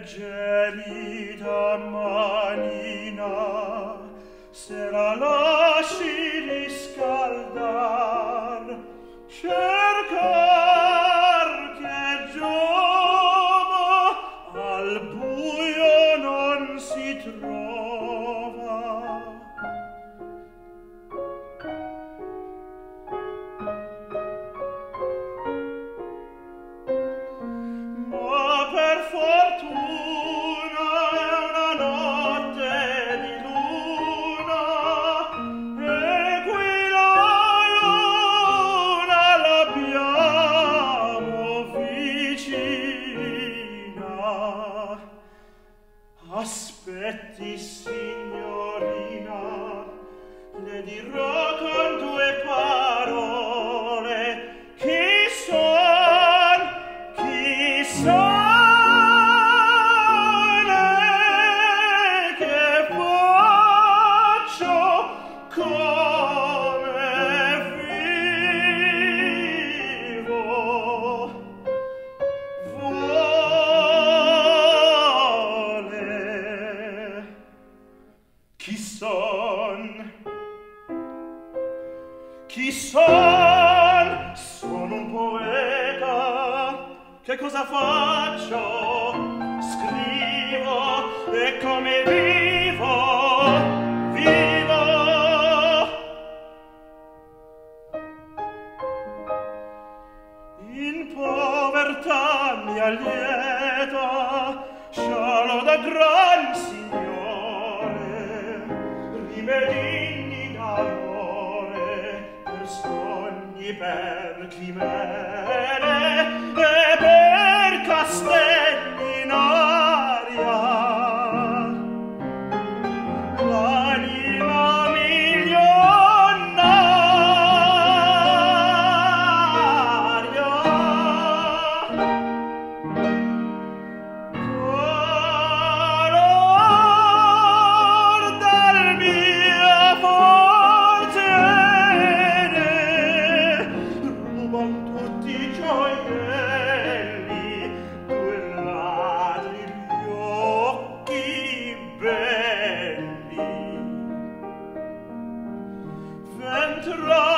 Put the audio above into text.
gelida manina, se la lasci riscaldar, cercar che giova al buio non si trova. Ma per fortuna è una notte di luna, e qui la luna l'abbiamo vicina. Aspetti, signorina, le dirò con due parole chi son e che faccio, come vivo. Vuole chi son? Chi son? Sono un poeta. Che cosa faccio? Scrivo, e come vivo, vivo. In povertà mia lieta, scialo da gran signore, rimedini d'amore, per sogni, per chimere, e per castelli in aria. L'anima milionaria, dolor dal mio potere, ruban tutti i gioielli, due ladri gli occhi belli. Ventra